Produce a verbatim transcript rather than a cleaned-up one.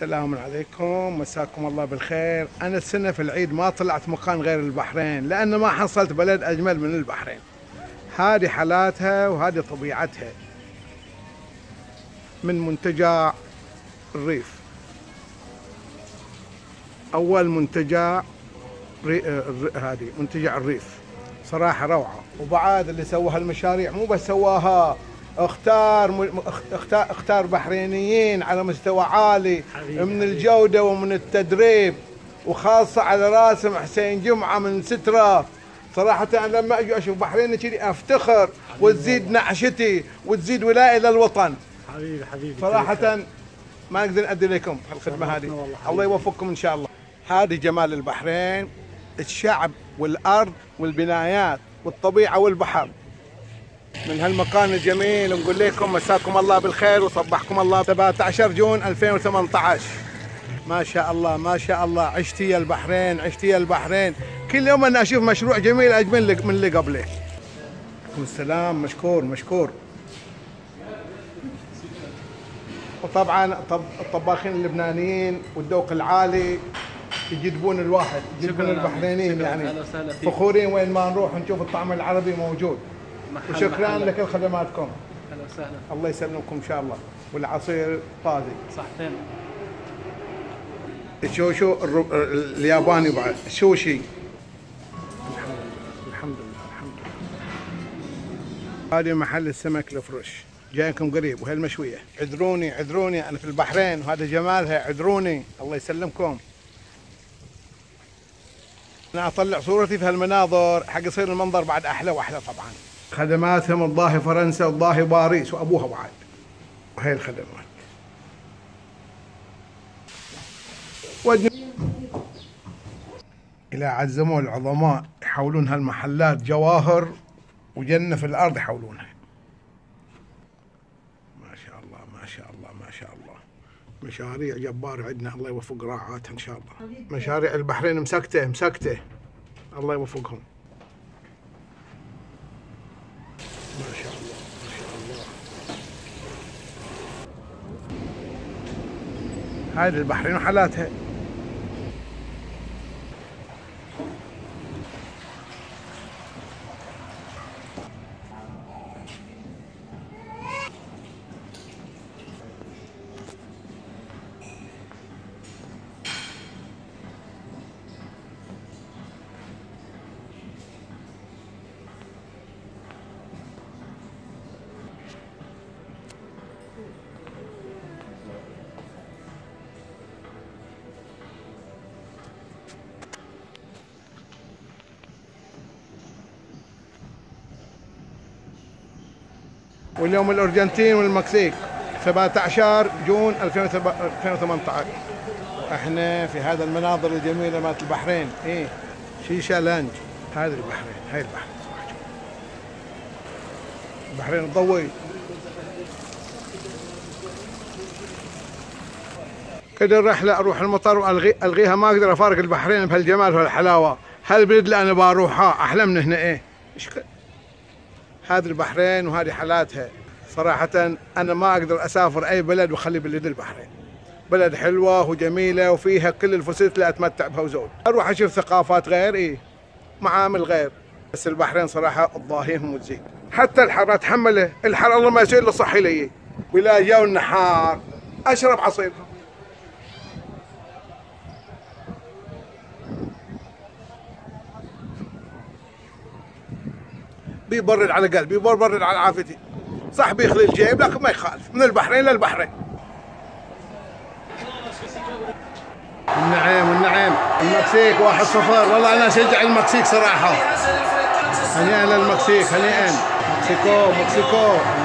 السلام عليكم، مساكم الله بالخير. أنا السنة في العيد ما طلعت مكان غير البحرين، لأن ما حصلت بلد أجمل من البحرين. هذه حالاتها وهذه طبيعتها، من منتجع الريف. أول منتجع هذه منتجع الريف، صراحة روعة. وبعد اللي سوى هالمشاريع مو بس سواها، اختار اختار اختار بحرينيين على مستوى عالي من الجودة ومن التدريب، وخاصة على راسهم حسين جمعة من سترة. صراحة أنا لما أجي أشوف بحريني كذي أفتخر، وتزيد نعشتي وتزيد ولاء للوطن. حبيبي حبيبي صراحة ما نقدر نأدي لكم الخدمة هذه، الله يوفقكم إن شاء الله. هذه جمال البحرين، الشعب والأرض والبنايات والطبيعة والبحر. من هالمكان الجميل نقول لكم مساكم الله بالخير وصبحكم الله. سبعة عشر جون ألفين وثمانية عشر، ما شاء الله ما شاء الله. عشتي يا البحرين، عشتي يا البحرين. كل يوم أنا أشوف مشروع جميل أجمل من اللي قبله. والسلام، مشكور مشكور. وطبعا الطباخين اللبنانيين والذوق العالي يجذبون الواحد، يجذبون البحرينيين، يعني فخورين وين ما نروح نشوف الطعم العربي موجود. وشكرا لكل خدماتكم. اهلا وسهلا. الله يسلمكم ان شاء الله. والعصير طازج. صحتين. الشوشو الياباني بعد، السوشي. الحمد لله الحمد لله الحمد لله. هذه محل السمك الفرش، جايكم قريب. وهالمشويه عذروني عذروني، انا في البحرين وهذا جمالها، عذروني. الله يسلمكم. انا اطلع صورتي في هالمناظر حق يصير المنظر بعد احلى واحلى. طبعا خدماتهم الظاهي فرنسا والظاهي باريس وابوها بعد. وهي الخدمات. الى عزموا العظماء يحولون هالمحلات جواهر وجنة في الارض يحولونها. ما شاء الله ما شاء الله ما شاء الله. مشاريع جبارة عندنا، الله يوفق راعاتها ان شاء الله. مشاريع البحرين مسكته مسكته، الله يوفقهم. ما شاء الله ما شاء الله. هذه البحرين وحالاتها. واليوم الأرجنتين والمكسيك سبعة عشر جون ألفين وثمانية عشر. احنا في هذا المناظر الجميلة مالت البحرين. ايه شيشة لانج. هذه البحرين، هاي البحرين صراحة. البحرين الضوي. كده الرحلة اروح المطار والغي الغيها، ما اقدر افارق البحرين بهالجمال وهالحلاوة. هالبلد اللي انا بروحها احلى من هنا. ايه ايش هذه البحرين وهذه حالاتها. صراحة أنا ما أقدر أسافر أي بلد وأخلي بلد البحرين. بلد حلوة وجميلة وفيها كل الفسيلة اللي أتمتع بها وزود. أروح أشوف ثقافات غير، إيه معامل غير، بس البحرين صراحة تضاهيهم وتزيد. حتى الحر أتحمله، الحر الله ما يصير له صحي لي. ولا جو النحار أشرب عصير. بيبرد على قلبي، بيبرد على عافتي. صح بيخلي الجيب لكن ما يخالف. من البحرين للبحرين. النعيم والنعيم. المكسيك واحد صفر. والله انا اشجع المكسيك صراحه. هنيئا للمكسيك، هنيئا. مكسيكو مكسيكو.